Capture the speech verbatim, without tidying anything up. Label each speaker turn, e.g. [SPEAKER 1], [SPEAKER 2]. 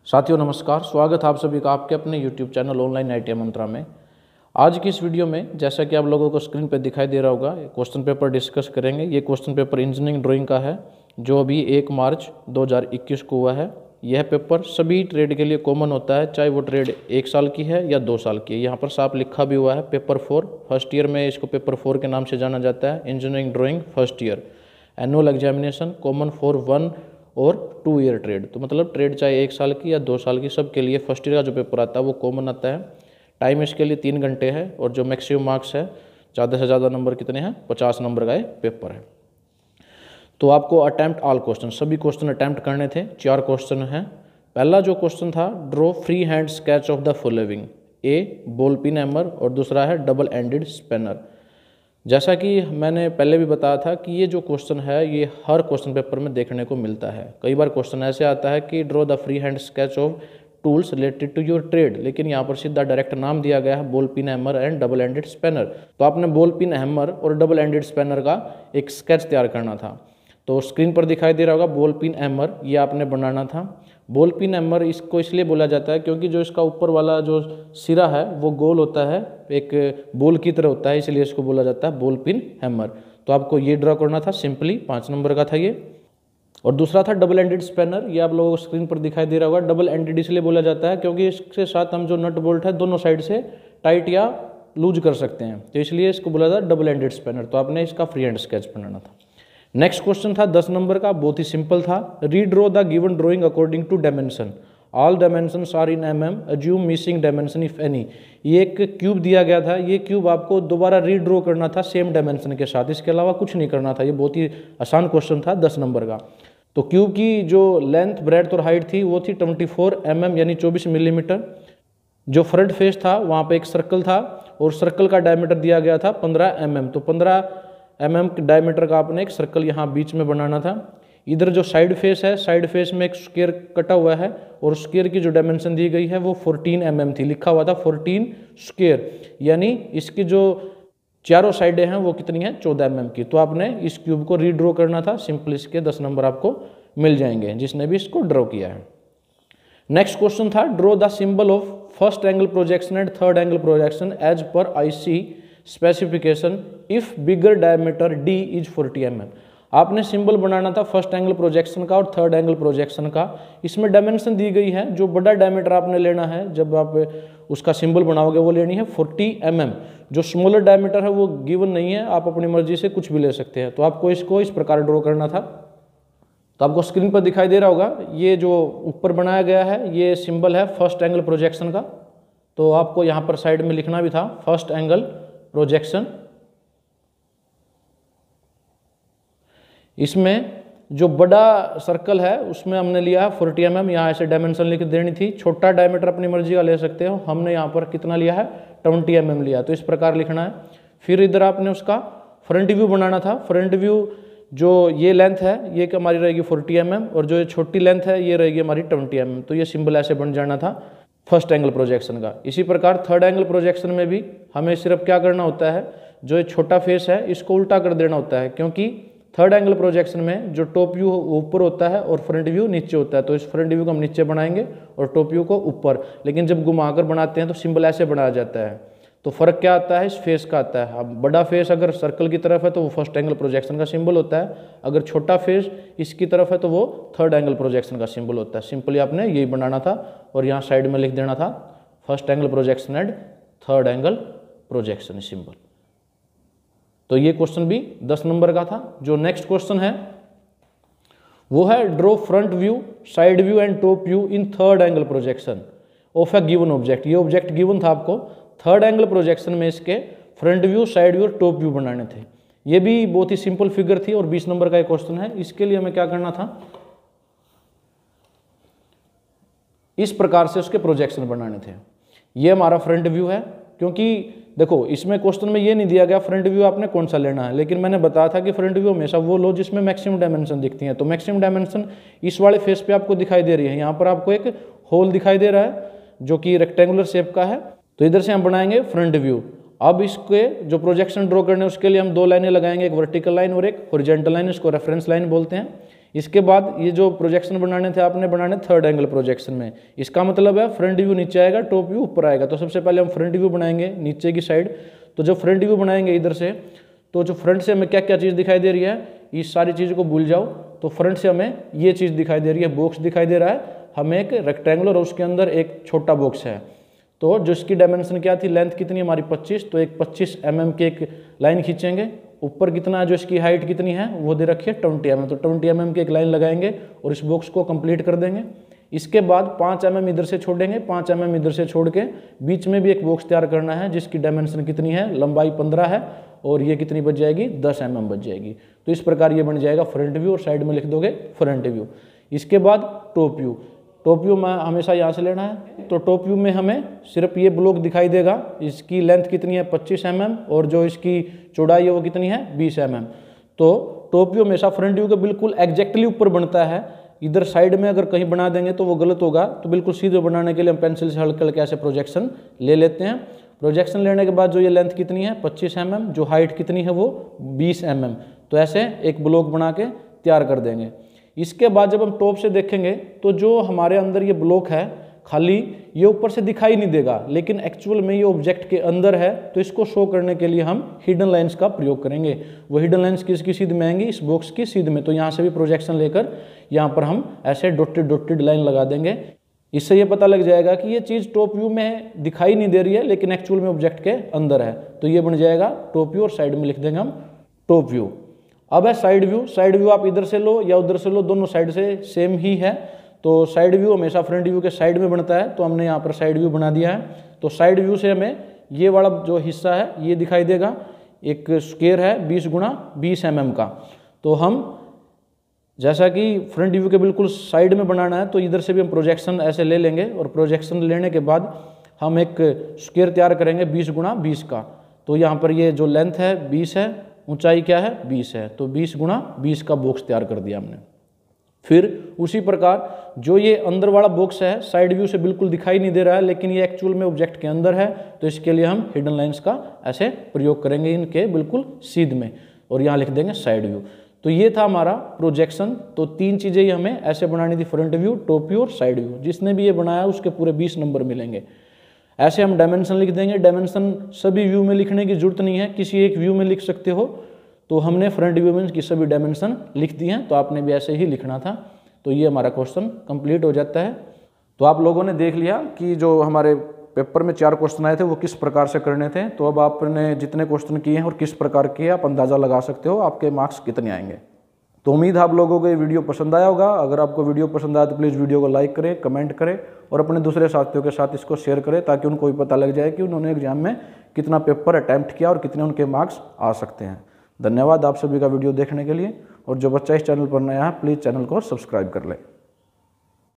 [SPEAKER 1] साथियों नमस्कार, स्वागत है आप सभी का आपके अपने YouTube channel online I T I mantra में। आज की इस वीडियो में जैसा कि आप लोगों को स्क्रीन पर दिखाई दे रहा होगा, क्वेश्चन पेपर डिस्कस करेंगे। ये क्वेश्चन पेपर इंजीनियरिंग ड्राइंग का है जो अभी एक मार्च दो हज़ार इक्कीस को हुआ है। यह पेपर सभी ट्रेड के लिए कॉमन होता है, चाहे वो ट्रेड एक साल की है या दो साल की है। यहाँ पर साफ लिखा भी हुआ है पेपर फोर। फर्स्ट ईयर में इसको पेपर फोर के नाम से जाना जाता है, engineering drawing first year. Annual examination common for one और टू ईयर ट्रेड, तो मतलब ट्रेड चाहे एक साल की या दो साल की, सब के लिए फर्स्ट ईयर का जो पेपर आता है वो कॉमन आता है। टाइम इसके लिए तीन घंटे है और जो मैक्सिमम मार्क्स है, ज़्यादा से ज़्यादा नंबर कितने हैं, पचास नंबर का ये पेपर है। तो आपको अटैम्प्ट ऑल क्वेश्चन, सभी क्वेश्चन अटैम्प्ट करने थे। चार क्वेश्चन हैं। पहला जो क्वेश्चन था, draw free hand sketch of the following. A ball pin hammer और दूसरा है डबल एंडेड स्पेनर। जैसा कि मैंने पहले भी बताया था कि ये जो क्वेश्चन है ये हर क्वेश्चन पेपर में देखने को मिलता है। कई बार क्वेश्चन ऐसे आता है कि draw the free hand sketch of tools related to your trade, लेकिन यहाँ पर सीधा डायरेक्ट नाम दिया गया है ball pin hammer and double ended spanner. तो आपने बॉल पिन हैमर और डबल एंडेड स्पेनर का एक स्केच तैयार करना था। तो स्क्रीन पर दिखाई दे रहा होगा बॉल पिन हैमर, ये आपने बनाना था। बॉल पिन हैमर इसको इसलिए बोला जाता है क्योंकि जो इसका ऊपर वाला जो सिरा है वो गोल होता है, एक बॉल की तरह होता है, इसलिए इसको बोला जाता है बॉल पिन हैमर। तो आपको ये ड्रॉ करना था सिंपली, पाँच नंबर का था ये। और दूसरा था डबल एंडेड स्पेनर, ये आप लोगों को स्क्रीन पर दिखाई दे रहा होगा। डबल एंडेड इसलिए बोला जाता है क्योंकि इसके साथ हम जो नट बोल्ट है दोनों साइड से टाइट या लूज कर सकते हैं, तो इसलिए इसको बोला जाता है डबल एंडेड स्पेनर। तो आपने इसका फ्री हैंड स्केच बनाना था। नेक्स्ट क्वेश्चन था दस नंबर का, बहुत ही सिंपल था। Redraw the given drawing according to dimension. All dimensions are in M M, assume missing dimension if any. ये एक क्यूब दिया गया था, ये क्यूब आपको दोबारा रीड्रॉ करना था सेम डायमेंशन के साथ, इसके अलावा कुछ नहीं करना था। ये बहुत ही आसान क्वेश्चन था दस नंबर का। तो क्यूब की जो लेंथ, ब्रेड्थ और हाइट थी वो थी ट्वेंटी फोर एम एम यानी चौबीस मिलीमीटर। जो फ्रंट फेस था वहाँ पे एक सर्कल था और सर्कल का डायमीटर दिया गया था पंद्रह एम एम। तो पंद्रह एम एम डायमीटर का आपने एक सर्कल यहाँ बीच में बनाना था। इधर जो साइड फेस है, साइड फेस में एक स्क्वायर कटा हुआ है और स्क्वायर की जो डायमेंशन दी गई है वो चौदह एम एम थी, लिखा हुआ था चौदह स्क्वायर, यानी इसकी जो चारों साइडें हैं वो कितनी है, चौदह एम एम की। तो आपने इस क्यूब को रीड्रॉ करना था। सिंपल इसके दस नंबर आपको मिल जाएंगे जिसने भी इसको ड्रॉ किया है। नेक्स्ट क्वेश्चन था, draw the symbol of first angle projection and third angle projection as per I C specification if bigger diameter D is forty M M. आपने सिंबल बनाना था फर्स्ट एंगल प्रोजेक्शन का और third angle projection का। इसमें dimension दी गई है, जो बड़ा डायमीटर आपने लेना है जब आप उसका सिंबल बनाओगे वो लेनी है फोर्टी एम एम। जो स्मॉलर डायमीटर है वो गिवन नहीं है, आप अपनी मर्जी से कुछ भी ले सकते हैं। तो आपको इसको इस प्रकार ड्रॉ करना था। तो आपको स्क्रीन पर दिखाई दे रहा होगा, ये जो ऊपर बनाया गया है ये सिंबल है फर्स्ट एंगल प्रोजेक्शन का। तो आपको यहाँ पर साइड में लिखना भी था फर्स्ट एंगल प्रोजेक्शन। इसमें जो बड़ा सर्कल है उसमें हमने लिया है फोर्टी एम एम, यहाँ ऐसे डायमेंशन लिख देनी थी। छोटा डायमीटर अपनी मर्जी का ले सकते हो, हमने यहाँ पर कितना लिया है, ट्वेंटी एम एम लिया। तो इस प्रकार लिखना है। फिर इधर आपने उसका फ्रंट व्यू बनाना था। फ्रंट व्यू जो ये लेंथ है ये हमारी रहेगी फोर्टी एम एम और जो ये छोटी लेंथ है ये रहेगी हमारी ट्वेंटी एम एम। तो ये सिंबल ऐसे बन जाना था फर्स्ट एंगल प्रोजेक्शन का। इसी प्रकार थर्ड एंगल प्रोजेक्शन में भी हमें सिर्फ क्या करना होता है, जो ये छोटा फेस है इसको उल्टा कर देना होता है, क्योंकि थर्ड एंगल प्रोजेक्शन में जो टॉप व्यू ऊपर होता है और फ्रंट व्यू नीचे होता है। तो इस फ्रंट व्यू को हम नीचे बनाएंगे और टॉप व्यू को ऊपर, लेकिन जब घुमाकर बनाते हैं तो सिंबल ऐसे बनाया जाता है। तो फर्क क्या आता है, इस फेस का आता है। अब बड़ा फेस अगर सर्कल की तरफ है तो वो फर्स्ट एंगल प्रोजेक्शन का सिंबल होता है, अगर छोटा फेस इसकी तरफ है तो वो थर्ड एंगल प्रोजेक्शन का सिंबल होता है। सिंपली आपने यही बनाना था और यहाँ साइड में लिख देना था first angle projection and third angle projection symbol. तो ये क्वेश्चन भी दस नंबर का था। जो नेक्स्ट क्वेश्चन है वो है, draw front view, side view and top view in third angle projection of a given object. ये ऑब्जेक्ट गिवन था आपको, थर्ड एंगल प्रोजेक्शन में इसके फ्रंट व्यू, साइड व्यू और टॉप व्यू बनाने थे। ये भी बहुत ही सिंपल फिगर थी और बीस नंबर का एक क्वेश्चन है। इसके लिए हमें क्या करना था, इस प्रकार से उसके प्रोजेक्शन बनाने थे। ये हमारा फ्रंट व्यू है, क्योंकि देखो इसमें क्वेश्चन में ये नहीं दिया गया फ्रंट व्यू आपने कौन सा लेना है, लेकिन मैंने बताया था कि फ्रंट व्यू हमेशा वो लो जिसमें मैक्सिमम डायमेंशन दिखती हैं। तो मैक्सिमम डायमेंशन इस वाले फेस पे आपको दिखाई दे रही है। यहाँ पर आपको एक होल दिखाई दे रहा है जो कि रेक्टेंगुलर शेप का है। तो इधर से हम बनाएंगे फ्रंट व्यू। अब इसके जो प्रोजेक्शन ड्रॉ करने उसके लिए हम दो लाइनें लगाएंगे, एक वर्टिकल लाइन और एक हॉरिजॉन्टल लाइन, इसको रेफरेंस लाइन बोलते हैं। इसके बाद ये जो प्रोजेक्शन बनाने थे आपने बनाने थर्ड एंगल प्रोजेक्शन में, इसका मतलब है फ्रंट व्यू नीचे आएगा, टॉप व्यू ऊपर आएगा। तो सबसे पहले हम फ्रंट व्यू बनाएंगे नीचे की साइड। तो जब फ्रंट व्यू बनाएंगे इधर से, तो जो फ्रंट से हमें क्या क्या चीज़ दिखाई दे रही है, इस सारी चीज़ को भूल जाओ। तो फ्रंट से हमें ये चीज़ दिखाई दे रही है, बॉक्स दिखाई दे रहा है हमें एक रेक्टेंगुलर और उसके अंदर एक छोटा बॉक्स है। तो जो इसकी डायमेंशन क्या थी, लेंथ कितनी हमारी पच्चीस, तो एक पच्चीस एम एम की एक लाइन खींचेंगे। ऊपर कितना है, जो इसकी हाइट कितनी है वो दे रखी है ट्वेंटी एम एम, तो ट्वेंटी एम एम की एक लाइन लगाएंगे और इस बॉक्स को कंप्लीट कर देंगे। इसके बाद पाँच एम एम इधर से छोड़ेंगे, पाँच एम एम इधर से छोड़ के बीच में भी एक बॉक्स तैयार करना है जिसकी डायमेंशन कितनी है, लंबाई पंद्रह है और ये कितनी बच जाएगी, दस एम एम बच जाएगी। तो इस प्रकार ये बन जाएगा फ्रंट व्यू और साइड में लिख दोगे फ्रंट व्यू। इसके बाद टॉप व्यू, टॉप व्यू में हमेशा यहाँ से लेना है। तो टॉप व्यू में हमें सिर्फ ये ब्लॉक दिखाई देगा, इसकी लेंथ कितनी है पच्चीस एम एम और जो इसकी चौड़ाई है वो कितनी है बीस एम एम। तो टॉप व्यू हमेशा फ्रंट व्यू के बिल्कुल एग्जैक्टली ऊपर बनता है। इधर साइड में अगर कहीं बना देंगे तो वो गलत होगा। तो बिल्कुल सीधे बनाने के लिए हम पेंसिल से हल्के हल्के ऐसे प्रोजेक्शन ले लेते हैं। प्रोजेक्शन लेने के बाद जो ये लेंथ कितनी है पच्चीस एम एम, जो हाइट कितनी है वो बीस एम एम, तो ऐसे एक ब्लॉक बना के तैयार कर देंगे। इसके बाद जब हम टॉप से देखेंगे तो जो हमारे अंदर ये ब्लॉक है खाली, ये ऊपर से दिखाई नहीं देगा, लेकिन एक्चुअल में ये ऑब्जेक्ट के अंदर है। तो इसको शो करने के लिए हम हिडन लाइंस का प्रयोग करेंगे। वो हिडन लाइंस किसकी सीध में आएंगी, इस बॉक्स की सीध में। तो यहाँ से भी प्रोजेक्शन लेकर यहाँ पर हम ऐसे डॉटेड डॉटेड लाइन लगा देंगे। इससे ये पता लग जाएगा कि ये चीज़ टॉप व्यू में दिखाई नहीं दे रही है लेकिन एक्चुअल में ऑब्जेक्ट के अंदर है। तो ये बन जाएगा टॉप व्यू और साइड में लिख देंगे हम टॉप व्यू। अब है साइड व्यू। साइड व्यू आप इधर से लो या उधर से लो, दोनों साइड से सेम ही है। तो साइड व्यू हमेशा फ्रंट व्यू के साइड में बनता है, तो हमने यहाँ पर साइड व्यू बना दिया है। तो साइड व्यू से हमें ये वाला जो हिस्सा है ये दिखाई देगा, एक स्क्वायर है बीस गुणा बीस एम एम का। तो हम जैसा कि फ्रंट व्यू के बिल्कुल साइड में बनाना है, तो इधर से भी हम प्रोजेक्शन ऐसे ले लेंगे और प्रोजेक्शन लेने के बाद हम एक स्क्वायर तैयार करेंगे बीस गुणा बीस का। तो यहाँ पर ये जो लेंथ है बीस है, ऊंचाई क्या है बीस है, तो बीस गुणा बीस का बॉक्स तैयार कर दिया हमने। फिर उसी प्रकार जो ये अंदर वाला बॉक्स है साइड व्यू से बिल्कुल दिखाई नहीं दे रहा है लेकिन ये एक्चुअल में ऑब्जेक्ट के अंदर है, तो इसके लिए हम हिडन लाइंस का ऐसे प्रयोग करेंगे इनके बिल्कुल सीध में और यहाँ लिख देंगे साइड व्यू। तो ये था हमारा प्रोजेक्शन। तो तीन चीज़ें ही हमें ऐसे बनानी थी, फ्रंट व्यू, टॉप व्यू और साइड व्यू। जिसने भी ये बनाया उसके पूरे बीस नंबर मिलेंगे। ऐसे हम डायमेंशन लिख देंगे। डायमेंशन सभी व्यू में लिखने की जरूरत नहीं है, किसी एक व्यू में लिख सकते हो। तो हमने फ्रंट व्यू में की सभी डायमेंशन लिख दी हैं, तो आपने भी ऐसे ही लिखना था। तो ये हमारा क्वेश्चन कंप्लीट हो जाता है। तो आप लोगों ने देख लिया कि जो हमारे पेपर में चार क्वेश्चन आए थे वो किस प्रकार से करने थे। तो अब आपने जितने क्वेश्चन किए हैं और किस प्रकार किए आप अंदाज़ा लगा सकते हो आपके मार्क्स कितने आएंगे। तो उम्मीद है आप लोगों को ये वीडियो पसंद आया होगा। अगर आपको वीडियो पसंद आया तो प्लीज़ वीडियो को लाइक करें, कमेंट करें और अपने दूसरे साथियों के साथ इसको शेयर करें ताकि उनको भी पता लग जाए कि उन्होंने एग्जाम में कितना पेपर अटैम्प्ट किया और कितने उनके मार्क्स आ सकते हैं। धन्यवाद आप सभी का वीडियो देखने के लिए। और जो बच्चा इस चैनल पर नया है प्लीज़ चैनल को सब्सक्राइब कर ले।